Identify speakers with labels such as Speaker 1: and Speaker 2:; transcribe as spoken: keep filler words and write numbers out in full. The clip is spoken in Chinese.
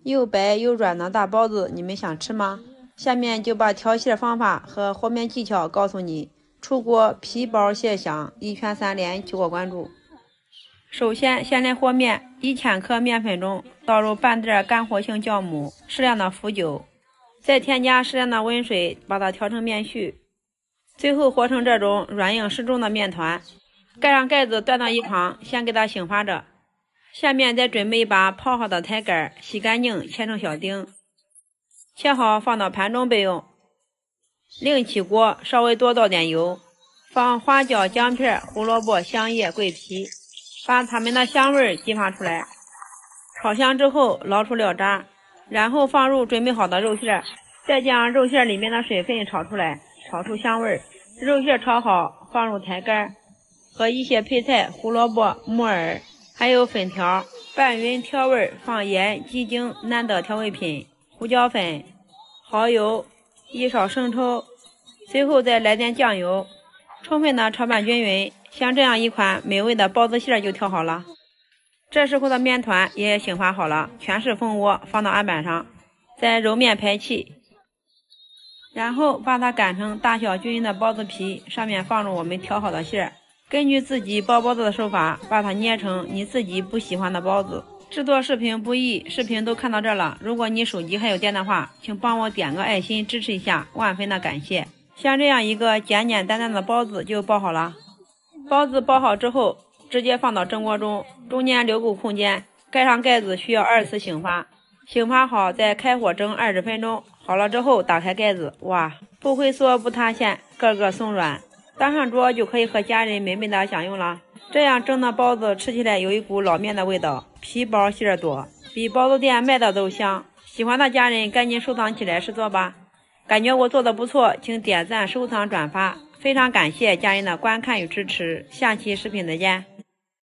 Speaker 1: 又白又软的大包子，你们想吃吗？下面就把调馅方法和和面技巧告诉你。出锅皮薄馅香，一拳三连，求我关注。首先，先来和面，一千克面粉中倒入半袋干活性酵母，适量的麸酒，再添加适量的温水，把它调成面絮，最后和成这种软硬适中的面团。盖上盖子，端到一旁，先给它醒发着。下面再准备一把泡好的台杆，洗干净，切成小丁，切好放到盘中备用。另起锅，稍微多倒点油，放花椒、姜片、胡萝卜、香叶、桂皮，把它们的香味激发出来。炒香之后，捞出料渣，然后放入准备好的肉馅，再将肉馅里面的水分炒出来，炒出香味。肉馅炒好，放入台杆和一些配菜，胡萝卜、木耳还有粉条，拌匀调味，放盐、鸡精、难得调味品、胡椒粉、蚝油，一勺生抽，最后再来点酱油，充分的炒拌均匀。像这样一款美味的包子馅就调好了。这时候的面团也醒发好了，全是蜂窝，放到案板上，再揉面排气，然后把它擀成大小均匀的包子皮，上面放入我们调好的馅。根据自己包包子的手法，把它捏成你自己不喜欢的包子。制作视频不易，视频都看到这了，如果你手机还有电的话，请帮我点个爱心支持一下，万分的感谢。像这样一个简简单单的包子就包好了。包子包好之后，直接放到蒸锅中，中间留够空间，盖上盖子，需要二次醒发。醒发好再开火蒸二十分钟，好了之后打开盖子，哇，不会缩不塌陷，个个松软。端上桌就可以和家人美美的享用了。这样蒸的包子吃起来有一股老面的味道，皮薄馅多，比包子店卖的都香。喜欢的家人赶紧收藏起来试做吧。感觉我做的不错，请点赞、收藏、转发。非常感谢家人的观看与支持，下期视频再见。